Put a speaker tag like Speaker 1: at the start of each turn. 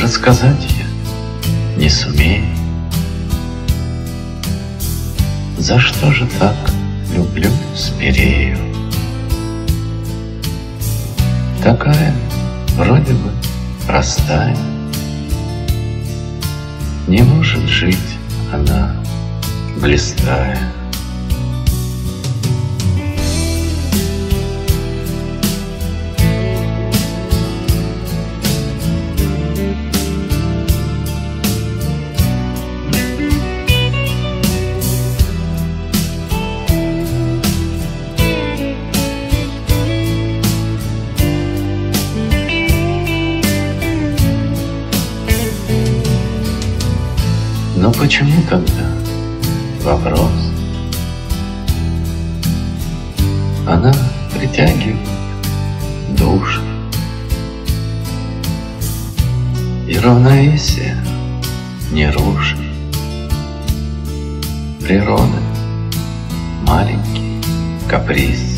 Speaker 1: рассказать я не сумею. За что же так люблю Спирею? Такая, вроде бы, простая, не может жить она, блистая. Но почему тогда вопрос? Она притягивает души, и равновесие не рушит. Природа маленький каприз.